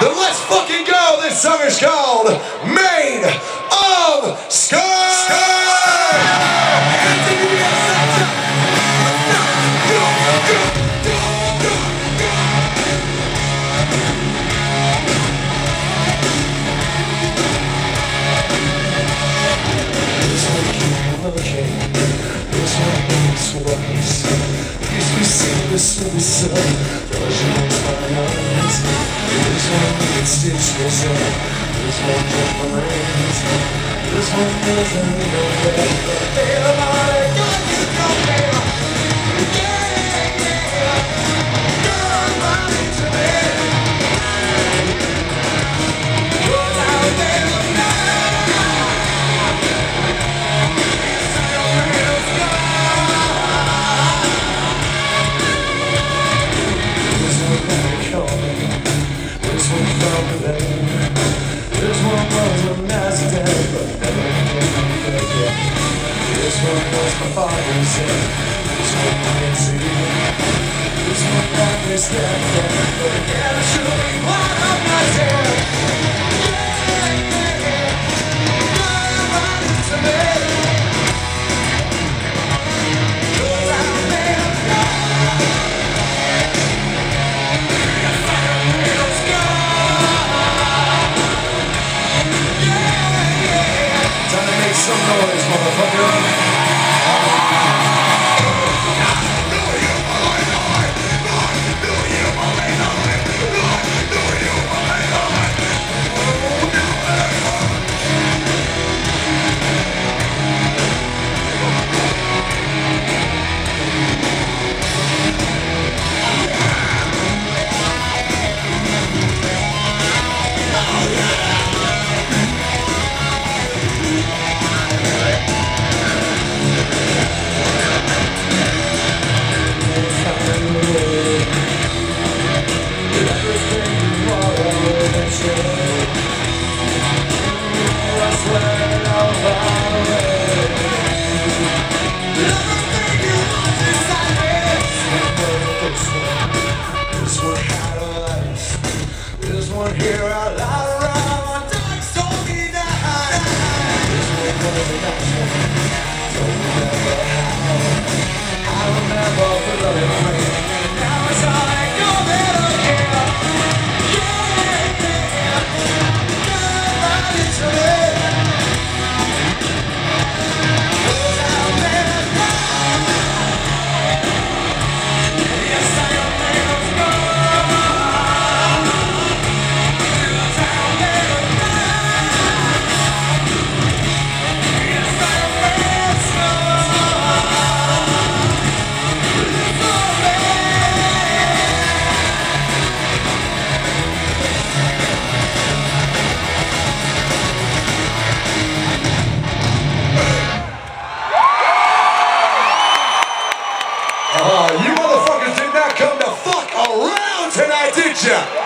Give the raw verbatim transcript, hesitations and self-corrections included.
Then let's fucking go. This song is called Made of Sky. The sun, close my eyes. This one can stitch this up. This one just remains. This one doesn't know where the feel about it. God, you know me. Yeah, yeah. Girl, run into me. Put out there now. It's a real sky. This one was a nasty day, but never came again. This one was my father's sin. This one I can see. This one got me stepped but again I should be one of my sin. Yeah, yeah, yeah. Girl, run into me. 'Cause I'm made of God. Yes, I'm made of God. Some noise, motherfucker. Here out loud around, dogs told me that. This one was an action, don't remember how. I remember the loving rain, and now it's like you're better here. Yeah, yeah, girl, run into me. 'Cause I'm made of God. Yes, I am made of God. Oh, you motherfuckers did not come to fuck around tonight, did ya?